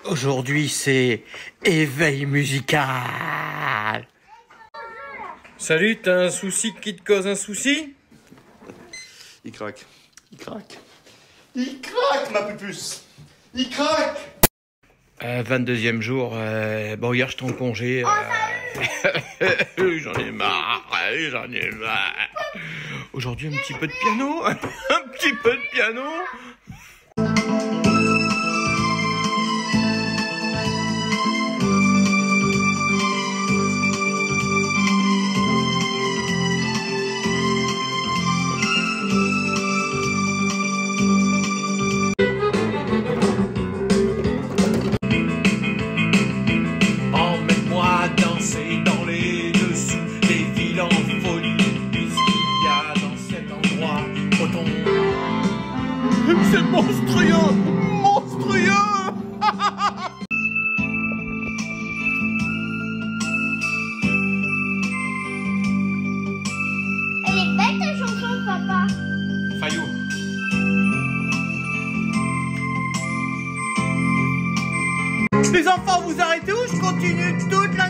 Aujourd'hui, c'est éveil musical. Salut, t'as un souci qui te cause un souci? Il craque. Il craque. Il craque, ma pupuce. Il craque. 22e jour, bon hier j'étais en congé. J'en ai marre, j'en ai marre. Aujourd'hui un petit peu de piano, un petit peu de piano. C'est monstrueux! Monstrueux! Elle est belle ta chanson, papa. Fayou. Les enfants, vous arrêtez où? Je continue toute la